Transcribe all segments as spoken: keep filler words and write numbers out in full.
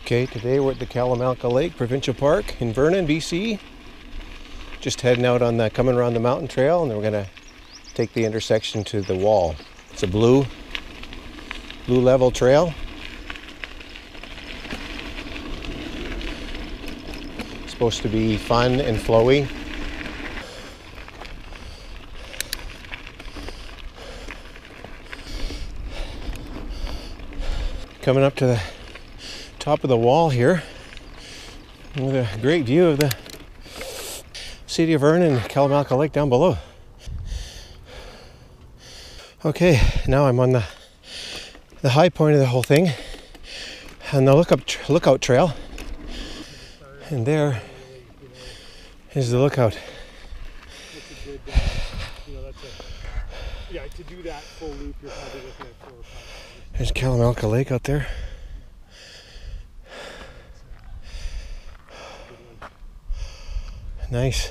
Okay, today we're at the Kalamalka Lake Provincial Park in Vernon, B C. Just heading out on the, coming around the mountain trail, and then we're gonna take the intersection to the wall. It's a blue, blue level trail. It's supposed to be fun and flowy. Coming up to the top of the wall here with a great view of the city of Vernon and Kalamalka Lake down below. Okay, now I'm on the the high point of the whole thing, on the look up lookout trail, and there is the lookout. That's a good, uh, you know, that's a, yeah, to do that full loop, you're probably looking at four or five hours. There's Kalamalka Lake out there. Nice.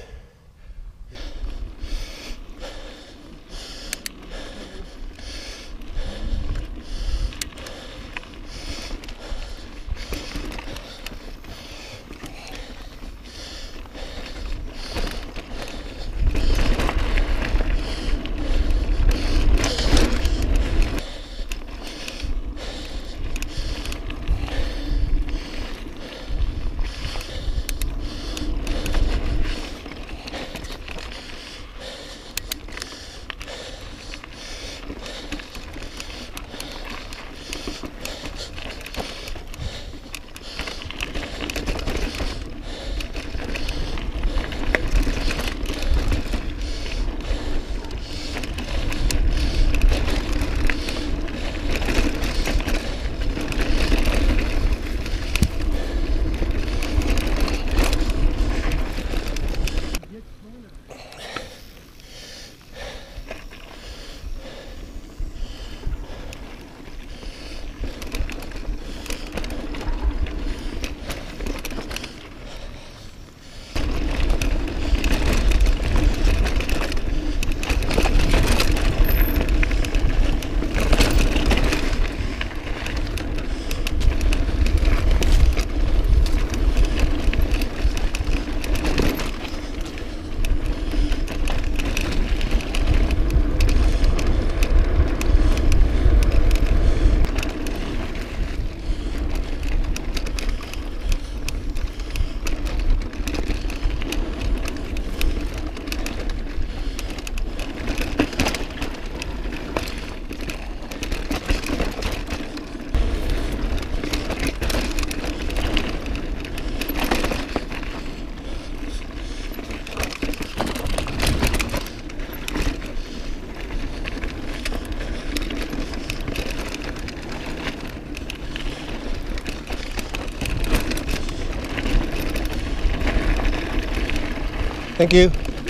Thank you.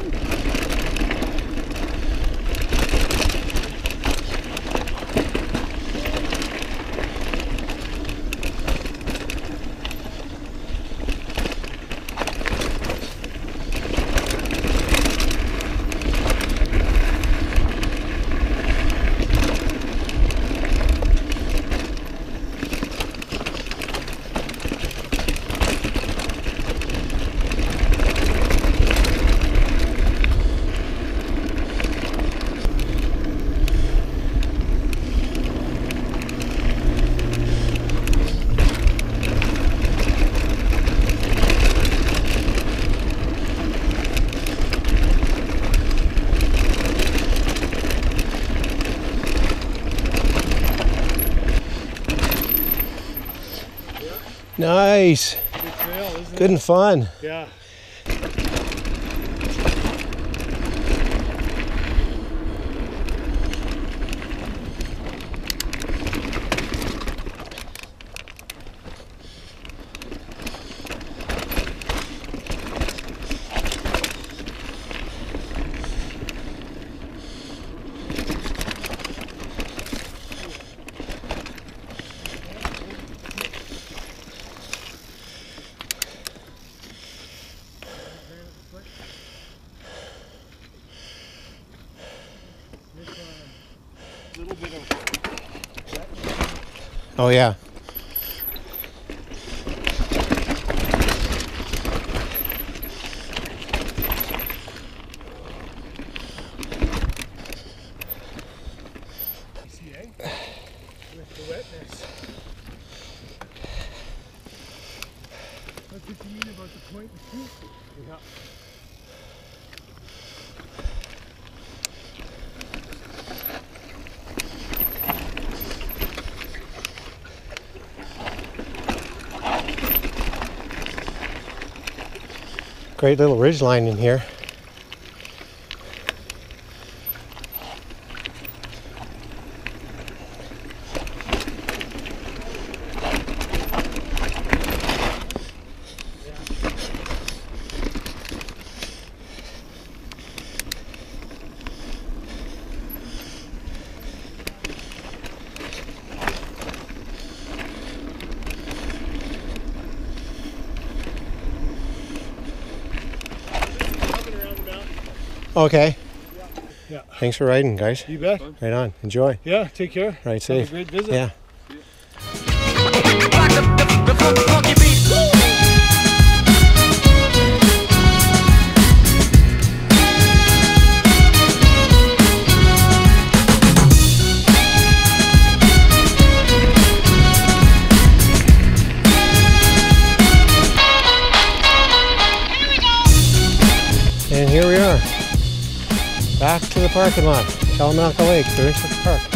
Nice. Good trail, isn't Good it? and fun. Yeah. Little bit of Oh yeah. That's what you mean about the point and shoot. Yeah. Great little ridge line in here. Okay. Yeah. Thanks for riding, guys. You bet. Right on. Enjoy. Yeah, take care. Ride safe. Have a great visit. Yeah. And here we are, back to the parking lot, Kalamalka Lake, Revelstoke Park.